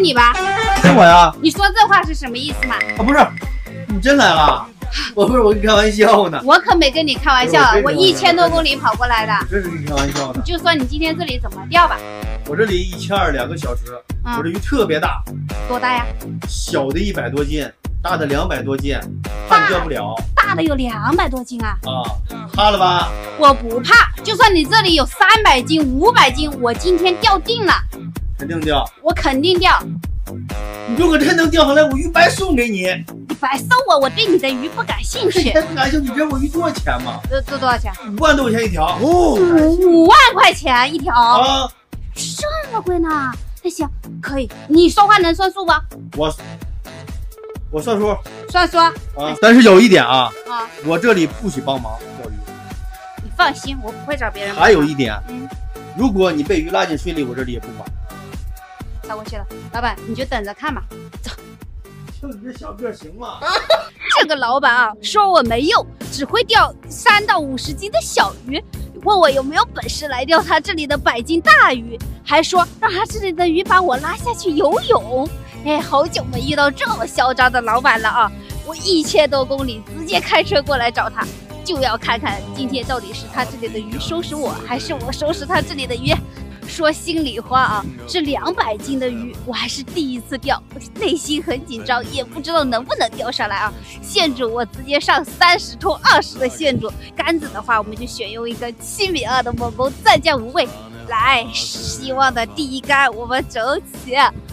你吧？ 是我呀。 你说这话是什么意思嘛？ 啊，不是，你真来了？我不是，我跟你开玩笑呢。 我可没跟你开玩笑，我1000多公里跑过来的。 这是跟你开玩笑的。 你就说你今天这里怎么钓吧？ 我这里1200 2个小时，我这鱼特别大。 多大呀？ 小的100多斤，大的200多斤，怕你钓不了。 大的有200多斤啊！ 怕了吧？ 我不怕，就算你这里有300斤、500斤，我今天钓定了。 肯定钓。我肯定钓。 你如果真能钓上来，我鱼白送给你。 你白送我对你的鱼不感兴趣。 不感兴趣，你知道我鱼多少钱吗？ 多少钱 ？5万多块钱一条。 5万块钱一条啊？ 这么贵呢？那行，可以。你说话能算数不？ 我算数。 算数啊！ 但是有一点我这里不许帮忙钓鱼。 你放心，我不会找别人。 还有一点，如果你被鱼拉进水里，我这里也不管。 超过去了，老板你就等着看吧。走。 就你这小个行吗？ 这个老板说我没用，只会钓3到50斤的小鱼，问我有没有本事来钓他这里的100斤大鱼，还说让他这里的鱼把我拉下去游泳。哎，好久没遇到这么嚣张的老板了我1000多公里直接开车过来找他，就要看看今天到底是他这里的鱼收拾我，还是我收拾他这里的鱼。说心里话这200斤的鱼我还是第一次钓，内心很紧张，也不知道能不能钓上来线主我直接上30冲20的线主，杆子的话我们就选用一个7米2的猛攻，暂降无畏。来，希望的第一杆我们走起。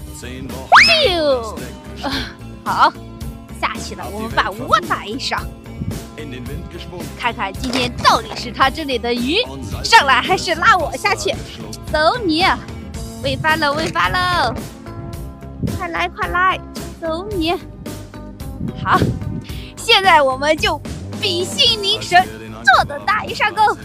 好，下去了，我们把窝打一上，看看今天到底是他这里的鱼上来还是拉我下去。走你，喂饭喽，喂饭喽，快来快来，走你。好，现在我们就屏心凝神，坐等大鱼上钩。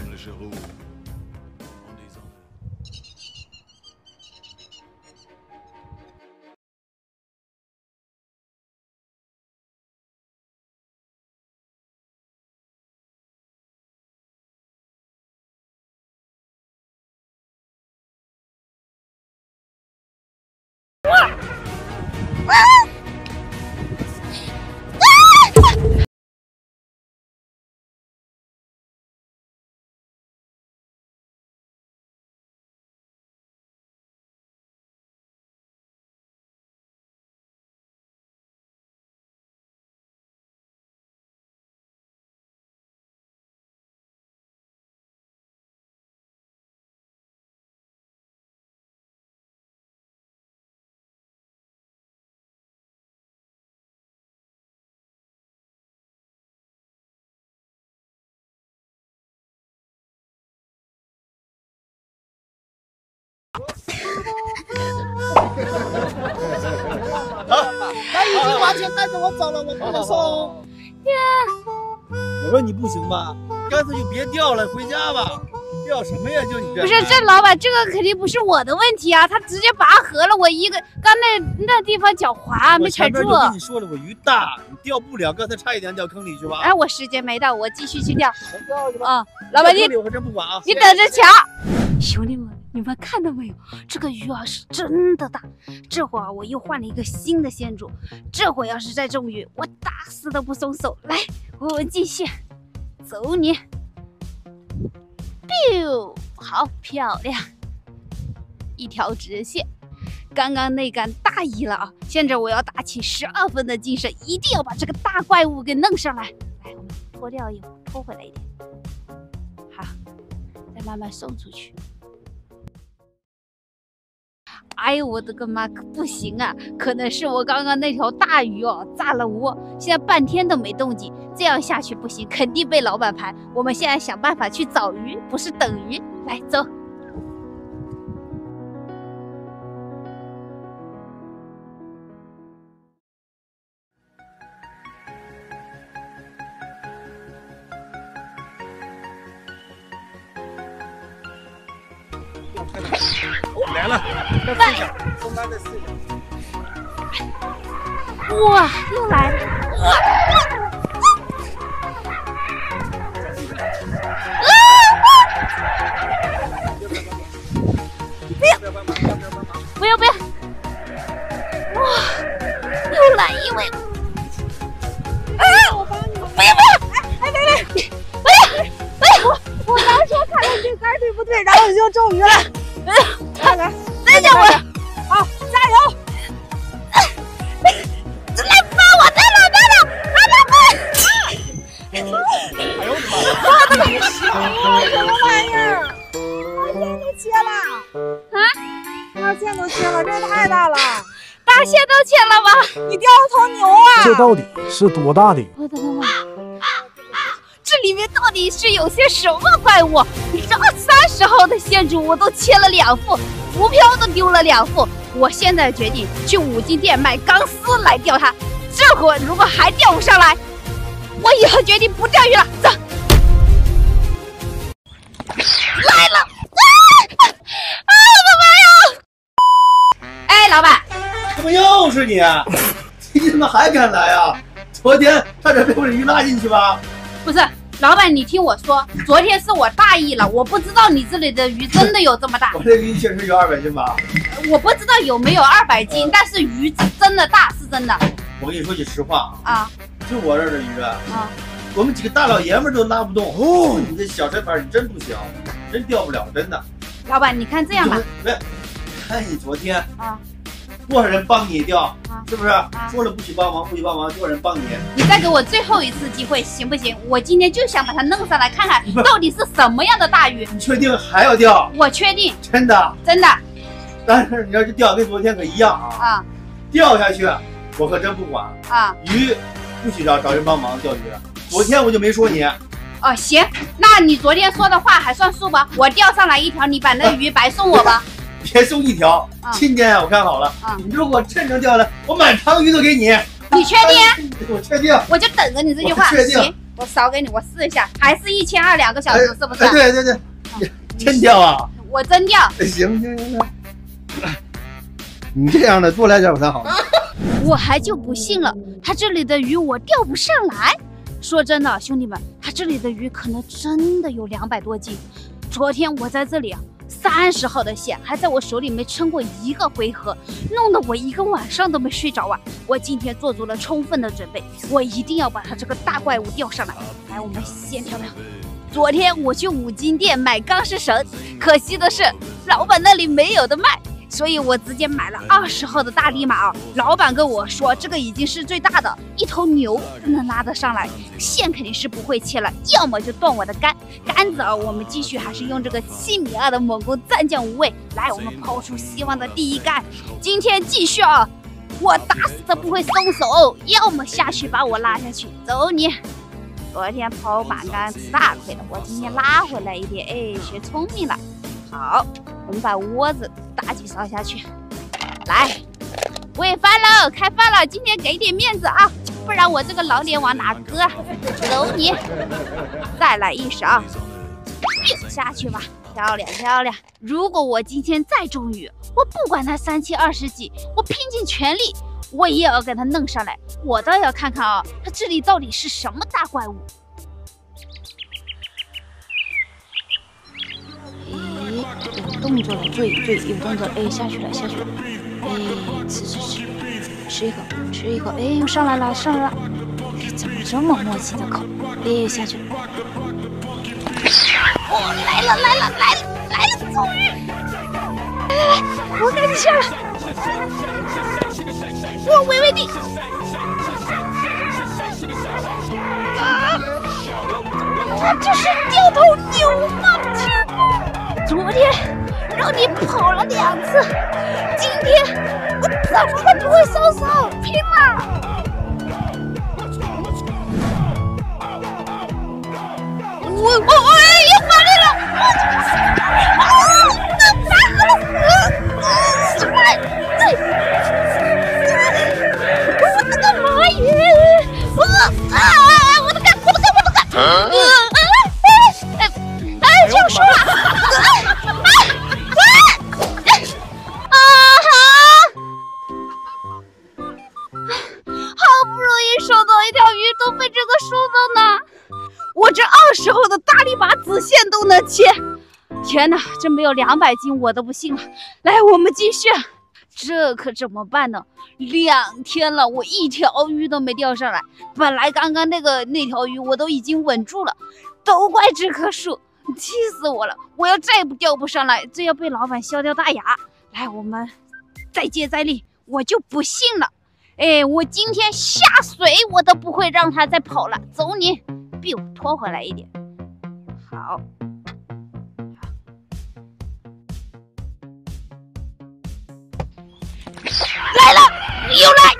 他已经完全带着我走了，我不能送。 我说你不行吧，干脆就别钓了，回家吧。钓什么呀？就你这。 不是这老板，这个肯定不是我的问题他直接拔河了，我一个刚那地方脚滑没踩住。 我前面就跟你说了，我鱼大，你钓不了，刚才差一点掉坑里去吧。 哎，我时间没到，我继续去钓。 钓去吧。老板我真不管你等着瞧。兄弟们，你们看到没有？这个鱼是真的大。这会儿我又换了一个新的线主，这会要是再中鱼，我打死都不松手。来，我们继续，走你。好漂亮，一条直线。刚刚那杆大鱼了现在我要打起12分的精神，一定要把这个大怪物给弄上来。来，我们脱掉以后拖回来一点，好，再慢慢送出去。哎呦我的个妈，可不行可能是我刚刚那条大鱼炸了窝，现在半天都没动静，这样下去不行，肯定被老板盘。我们现在想办法去找鱼，不是等鱼。来，走。 来了，再试一下，松单再试一下。 哇，又来了！不要！ 然后你就中鱼了。来， 等一下我， 好，加油！ 来帮我的老大了，老板！ 哎呦我的妈！什么玩意儿？线都切了！大线都切了，这也太大了！ 大线都切了吗？ 你钓了头牛啊！ 这到底是多大的鱼？ 我的妈！这里面到底是有些什么怪物？这30号的线竹我都切了2副，浮漂都丢了2副。我现在决定去五金店买钢丝来钓它。这会如果还钓不上来，我以后决定不钓鱼了。走，来了！我的妈呀！哎，老板， 怎么又是你？你怎么还敢来啊？昨天差点被我的鱼拉进去吧？ 不是。老板，你听我说，昨天是我大意了，我不知道你这里的鱼真的有这么大。 我这鱼确实有200斤吧？ 我不知道有没有200斤，但是鱼真的大，是真的。 我跟你说句实话啊， 就我这儿的鱼啊， 我们几个大老爷们儿都拉不动。哦，你这小身板你真不行，真钓不了，真的。 老板，你看这样吧， 看你昨天啊， 多少人帮你钓， 啊， 是不是？说了不许帮忙，不许帮忙，多少人帮你？ 你再给我最后一次机会，行不行？我今天就想把它弄上来，看看到底是什么样的大鱼。 你确定还要钓？ 我确定， 真的， 真的。 但是你要是钓跟昨天可一样啊，钓下去我可真不管啊。 鱼不许找人帮忙钓鱼。昨天我就没说你。 哦，行，那你昨天说的话还算数吧？我钓上来1条，你把那鱼白送我吧。 别送1条，今天我看好了，你如果真成钓了，我满塘鱼都给你。 你确定？ 我确定。 我就等着你这句话。 确定。 行，我少给你，我试一下，还是1200 2个小时，是不是？ 对，真钓啊！ 我真钓。 行，你这样的多来点我才好。 我还就不信了，他这里的鱼我钓不上来。说真的，兄弟们，他这里的鱼可能真的有200多斤。昨天我在这里30号的线还在我手里没撑过1个回合，弄得我1个晚上都没睡着啊！我今天做足了充分的准备，我一定要把他这个大怪物钓上来。来，我们先调。昨天我去五金店买钢丝绳，可惜的是老板那里没有的卖，所以我直接买了20号的大力马啊！老板跟我说，这个已经是最大的，一头牛都能拉得上来，线肯定是不会切了，要么就断我的杆子啊！我们继续还是用这个7.2米的猛攻战将无畏，来，我们抛出希望的第一杆，今天继续啊！我打死都不会松手，要么下去把我拉下去，走你！昨天抛板杆吃大亏了，我今天拉回来一点，哎，学聪明了。好，我们把窝子大几勺下去，来，喂饭喽，开饭了，今天给点面子啊，不然我这个老脸往哪搁？走你！再来1勺，下去吧，漂亮漂亮。如果我今天再中鱼，我不管他3七20几，我拼尽全力，我也要给他弄上来。我倒要看看啊，他这里到底是什么大怪物。有动作了，注意，有动作，哎，下去了，哎，吃一口，哎，又上来了，哎，怎么这么默契的口？哎，下去了，哦，来了，终于，来，我赶紧下来，我微微地，这是掉头牛吗？天哪！昨天让你跑了2次，今天我怎么都不会松手，拼了！我又发力了！我的个妈耶！我的干！这样说了。好不容易收到一条鱼，都被这个收到呢。我这20号的大力马子线都能切，天哪，这没有200斤我都不信了。来，我们继续。这可怎么办呢？2天了，我1条鱼都没钓上来。本来刚刚那条鱼我都已经稳住了，都怪这棵树。 气死我了！我要再不钓不上来，这要被老板笑掉大牙。来，我们再接再厉，我就不信了。哎，我今天下水我都不会让他再跑了。走你，比我拖回来一点。好。来了，又来！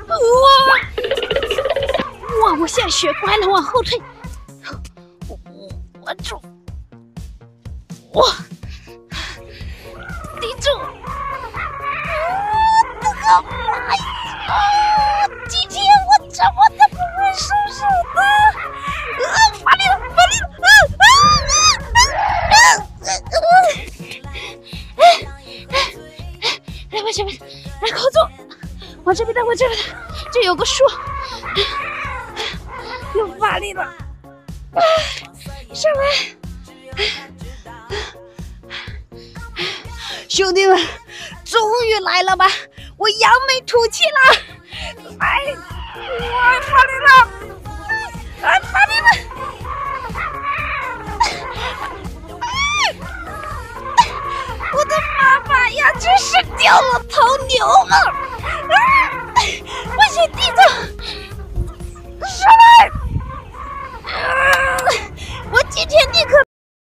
哇！我现在学乖了，往后退。我住，哇！顶住！这个妈呀！今天我怎么都不会收手的！发力了，发力了！来，我这边，来靠住，往这边带，往这边带，这有个树，又发力了，上来，兄弟们，终于来了吧！我扬眉吐气了，来，我发力了，来发力了！我的妈妈呀，这是掉了头牛了！我先地着，上来！我今天立刻。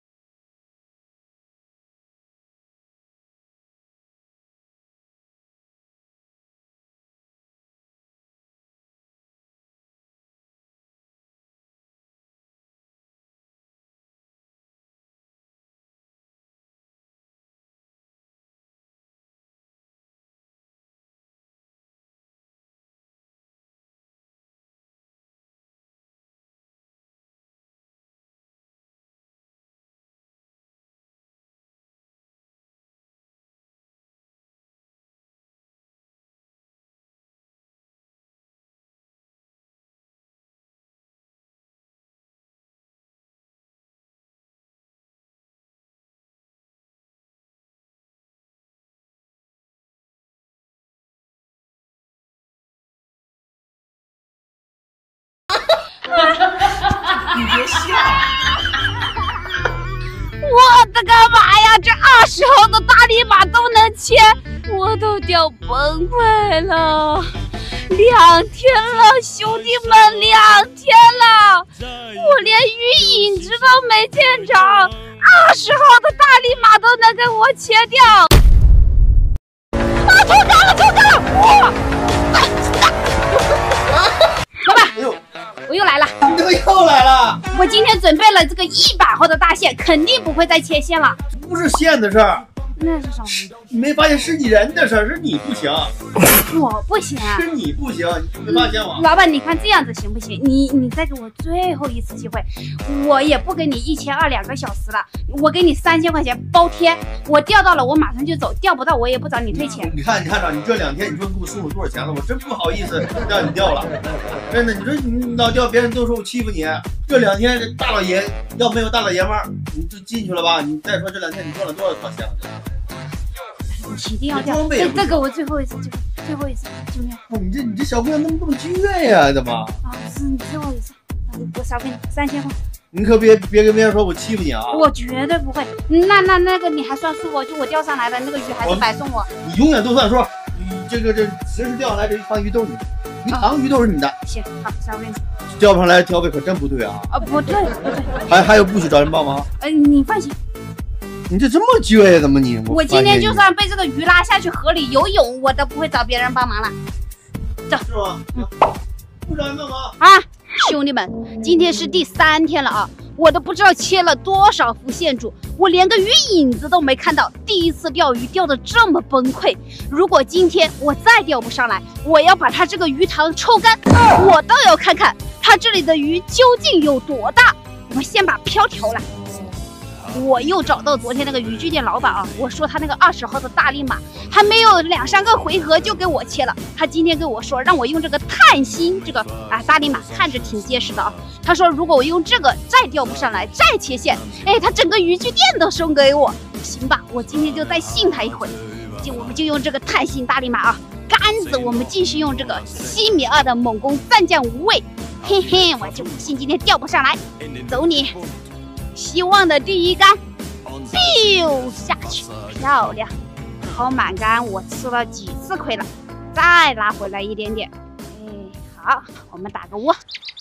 你别笑！ 我的个妈呀！这20号的大力马都能切，我都掉崩溃了。2天了，兄弟们，2天了，我连鱼影子都没见着。20号的大力马都能给我切掉。啊！抽干了，抽干了！哇！老板， 哎呦， 我又来了！ 你怎么又来了？ 我今天准备了这个100号的大线，肯定不会再切线了。 不是线的事儿， 那是什么？ 你没发现是你人的事儿，是你不行， 我不行啊！ 是你不行，你没发现吗？ 老板，你看这样子行不行？你再给我最后一次机会，我也不给你1200 2个小时了，我给你3000块钱包贴。我钓到了，我马上就走；钓不到，我也不找你退钱。 你看长，你这2天，你说你给我送了多少钱了？我真不好意思让你钓了，真的。你说你老钓，别人都说我欺负你。这2天，大老爷要没有大老爷们儿，你就进去了吧。你再说这2天你赚了多少套钱了？ 你一定要钓，再给我最后一次机会，最后一次，兄弟。 你这小姑娘怎么这么倔呀？怎么？ 啊，是你最后一次，我少给你3000块。 你可别跟别人说我欺负你啊！ 我绝对不会。那个你还算数哦？就我钓上来的那个鱼还是白送我。 你永远都算数。你这随时钓上来这一塘鱼都是你的，一塘鱼都是你的。 行，好，少给你。 钓不上来调费可真不对啊！ 啊，不对。 还有不许找人帮忙？ 你放心。 你这么倔呀？怎么你？ 我今天就算被这个鱼拉下去河里游泳，我都不会找别人帮忙了。走。 是吗？不找人帮忙啊！兄弟们，今天是第3天了啊，我都不知道切了多少幅线主，我连个鱼影子都没看到。第一次钓鱼钓得这么崩溃，如果今天我再钓不上来，我要把它这个鱼塘抽干，我倒要看看它这里的鱼究竟有多大。我们先把漂调了。我又找到昨天那个渔具店老板啊，我说他那个20号的大力马还没有2、3个回合就给我切了。他今天跟我说让我用这个碳芯，这个大力马看着挺结实的啊。他说如果我用这个再钓不上来再切线，哎，他整个渔具店都送给我。行吧，我今天就再信他一回。我们就用这个碳芯大力马啊，杆子我们继续用这个7.2米的猛攻蘸酱无味。嘿嘿，我就不信今天钓不上来。走你！ 希望的第一杆，biu 下去，漂亮。跑满杆我吃了几次亏了，再拉回来一点点。好，我们打个窝。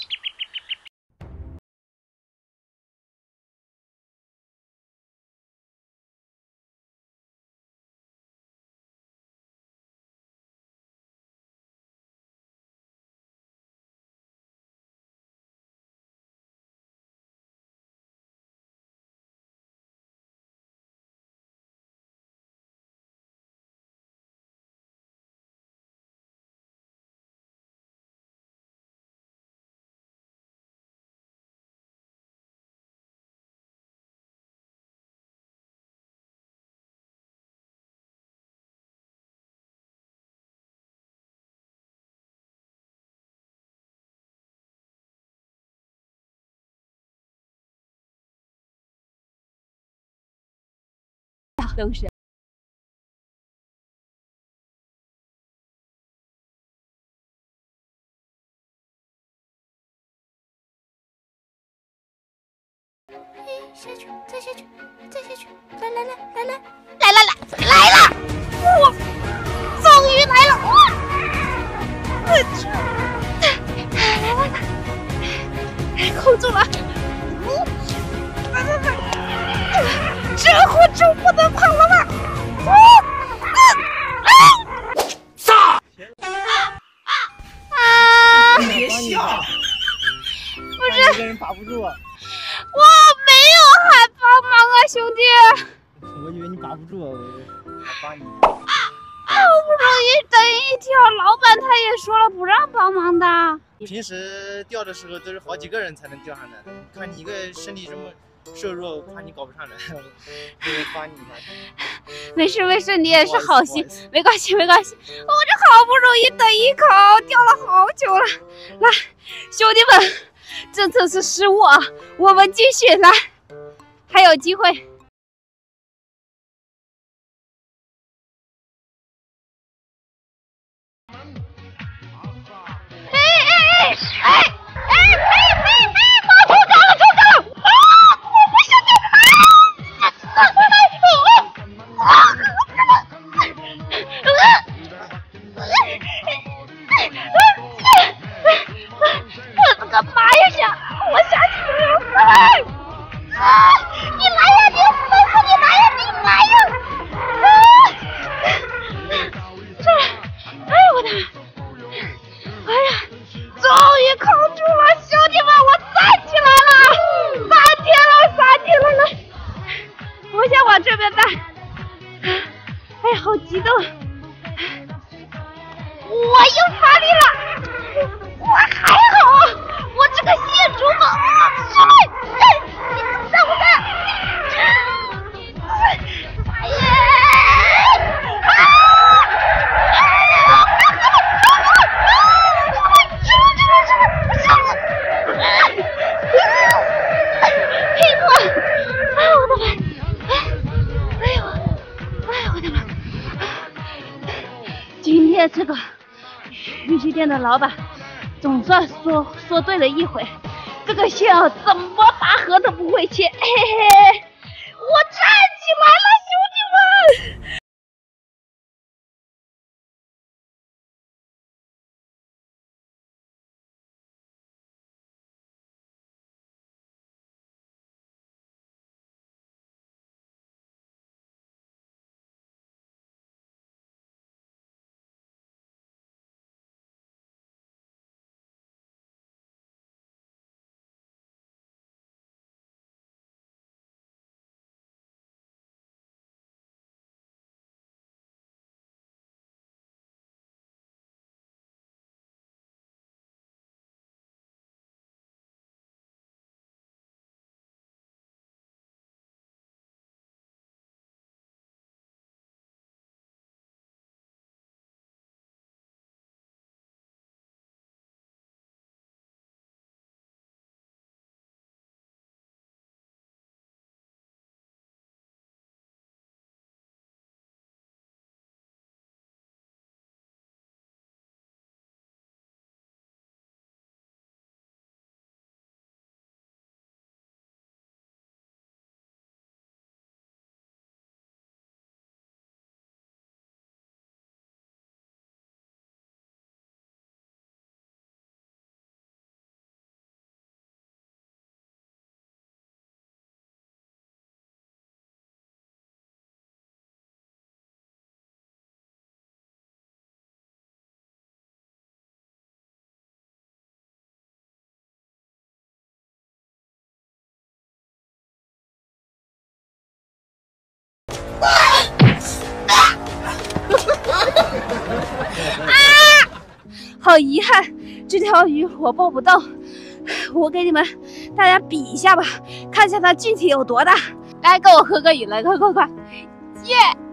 都是。下去，再下去，再下去，来了！我终于来了！我去，来，控住了！这会就不能跑了吧？ 你别笑！ 不是， 一个人把不住。 我没有喊帮忙啊，兄弟！ 我以为你把不住，我帮你。 好不容易等一条，老板他也说了不让帮忙的。 平时钓的时候都是好几个人才能钓上来，看你一个身体这么瘦弱，我怕你搞不上来，我帮你一下。 没事，你也是好心，没关系。我这好不容易等一口，钓了好久了。来，兄弟们，这次是失误啊，我们继续来，还有机会。好激动！我又发力了，我还好，我这个线竹筏，兄弟，你能在不在？哎呀！今天这个渔具店的老板总算说对了一回，这个线啊怎么拔河都不会切，嘿嘿，我站起来了，兄弟们！ 好遗憾，这条鱼我抱不到。我给你们大家比一下吧，看一下它具体有多大。来，跟我合个影，来，快！耶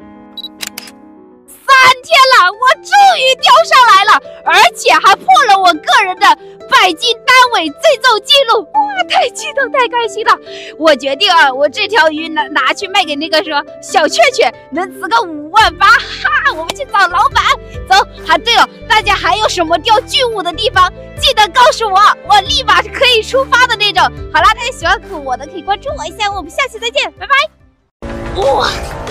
！3天了，我终于钓上来了，而且还破了我个人的百斤单尾最重纪录！哇，太激动，太开心了！我决定啊，我这条鱼拿去卖给那个说小雀雀，能值个5万8！哈，我们去找老板。走。啊，对了，大家还有什么钓巨物的地方，记得告诉我，我立马可以出发的那种。好啦，大家喜欢我的可以关注我一下，我们下期再见，拜拜。哇！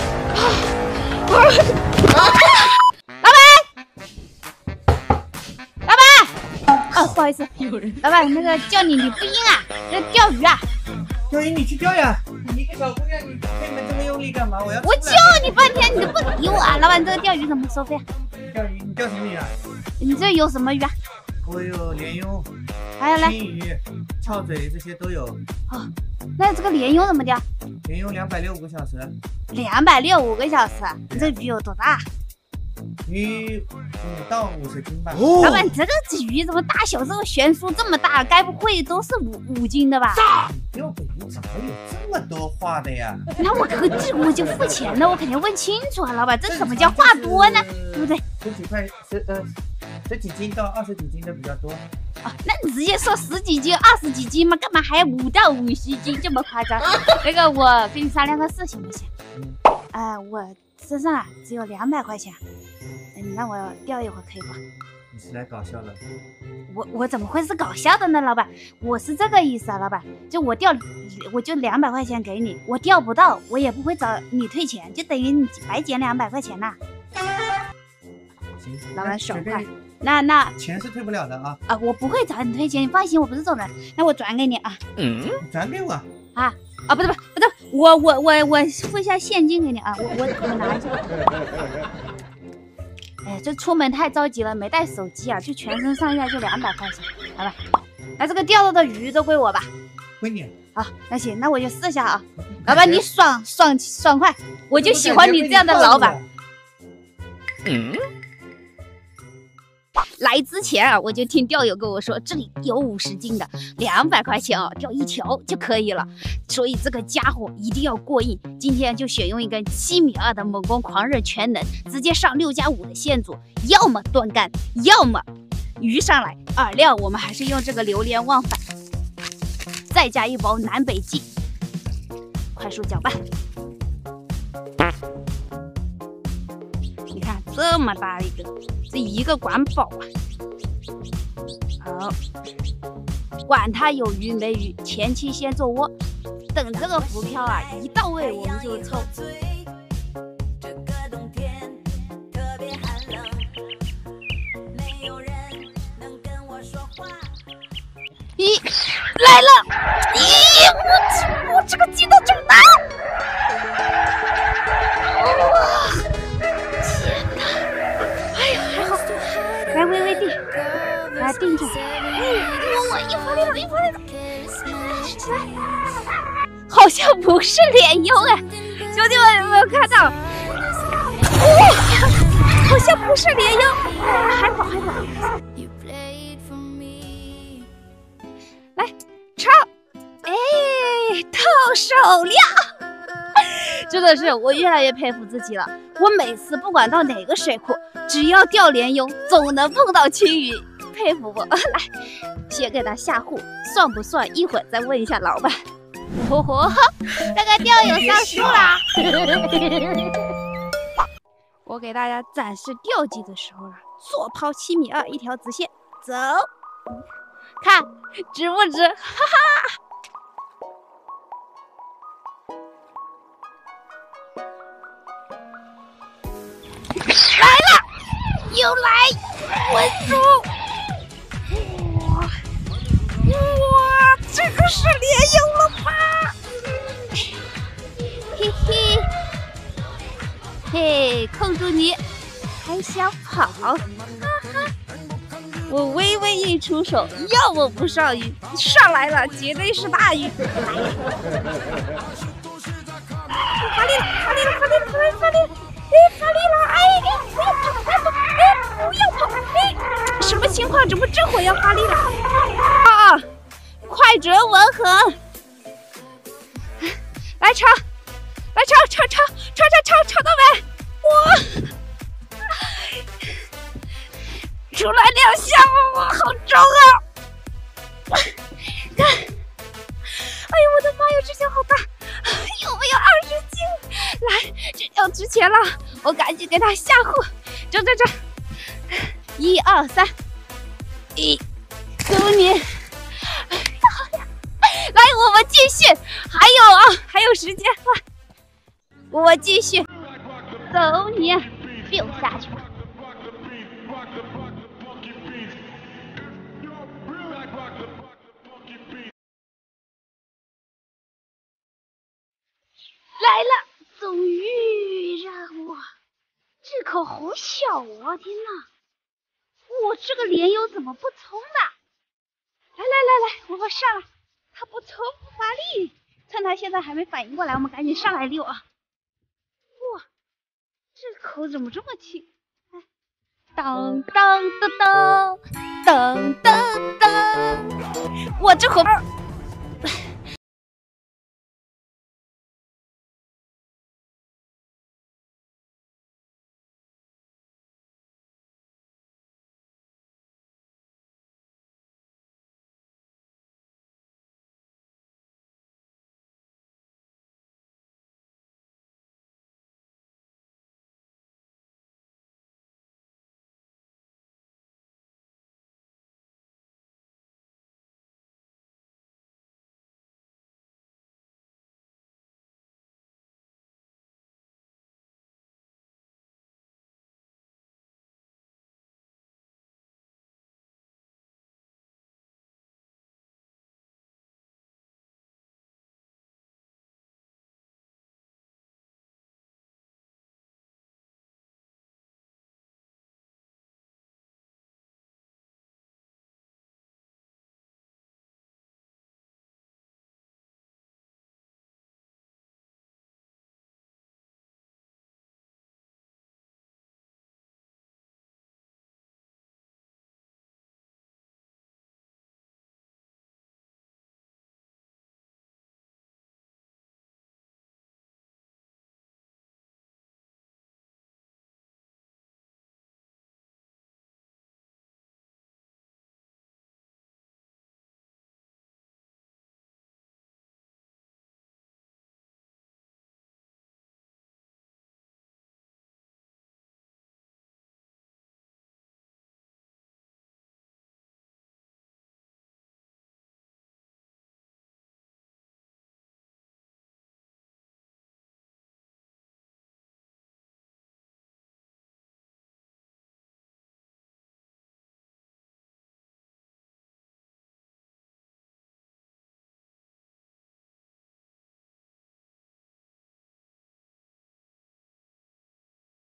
老板，啊，不好意思，老板，那个叫你不应啊，这钓鱼啊。 钓鱼你去钓呀，你一个小姑娘，你开门这么用力干嘛？我叫你半天，你都不理我啊！老板，这个钓鱼怎么收费啊？ 钓鱼，你钓什么鱼啊？ 你这有什么鱼啊？ 我有鲢鳙， 还有嘞， 青鱼、翘嘴这些都有。 哦，那这个鲢鳙怎么钓？ 鲢鳙265个小时。 265个小时，你这鱼有多大？ 鱼5到50斤吧。 老板，这鱼怎么大小这个悬殊这么大？该不会都是5斤的吧？ 钓的鱼怎么有这么多话的呀？ 那我就付钱了，我肯定问清楚啊，老板，这怎么叫话多呢？对不对 ？10几块10几斤到20几斤的比较多。 啊，那你直接说10几斤、20几斤嘛，干嘛还要5到50斤这么夸张？那个我跟你商量个事行不行？我身上啊只有200块钱，你让我钓一会儿可以不？ 你是来搞笑的？ 我怎么会是搞笑的呢，老板？我是这个意思啊，老板，就我就200块钱给你，我钓不到，我也不会找你退钱，就等于你白捡200块钱呐。 行， 老板爽快。那钱是退不了的啊！ 啊，我不会找你退钱，你放心，我不是这种人。那我转给你啊。 转给我啊？啊，不对，我付一下现金给你啊，我拿一下。哎，这出门太着急了，没带手机啊，就全身上下就200块钱，好吧？那这个钓到的鱼都归我吧？ 归你。 好，那行，那我就试下啊。老板，你爽快，我就喜欢你这样的老板。来之前啊，我就听钓友跟我说，这里有50斤的，200块钱啊，钓1条就可以了。所以这个家伙一定要过硬。今天就选用一根7.2米的猛攻狂刃全能，直接上6+5的线组，要么断竿，要么鱼上来。饵料我们还是用这个榴莲忘返，再加一包南北蓟，快速搅拌。你看这么大一个。这一个管饱啊！好，管它有鱼没鱼，前期先做窝，等这个浮漂啊一到位，我们就抽。咦，来了！咦，我这个劲道真大！哇！来微微地，来定住，我一发力了，好像不是鲢鳙哎，兄弟们有没有看到？好像不是鲢鳙，还好。来抄，透手料。真的是，我越来越佩服自己了。我每次不管到哪个水库，只要钓鲢鳙，总能碰到青鱼，佩服我。来，先给他下户，算不算？一会儿再问一下老板。这个钓友上树啦！我给大家展示钓技的时候了，左抛7.2米一条直线，走，看值不值？哈哈。来了，又来，稳住！哇，这个是鲢鳙了吧？嘿嘿，嘿，控住你，还想跑？哈哈！我微微一出手，要么不上鱼，上来了，绝对是大鱼！ 发力了！发力了！发力了！发力了！发力了！哎，不要跑！不要跑！哎，什么情况？怎么这会要发力了？啊！快准稳狠！来超！来超到尾！我出来2下，我好重啊！看，哎呦我的妈呀，这条好大，有没有20斤？来，这条值钱了，我赶紧给他下户。这，1、2、3，走你！来，我们继续，还有啊，还有时间，我继续，走你，biu下去吧。来了，终于让我，这口好小啊！天哪，我这个莲友怎么不冲呢？来，我上来，他不冲不发力，趁他现在还没反应过来，我们赶紧上来溜啊！哇，这口怎么这么轻？当当当当当当当，我这口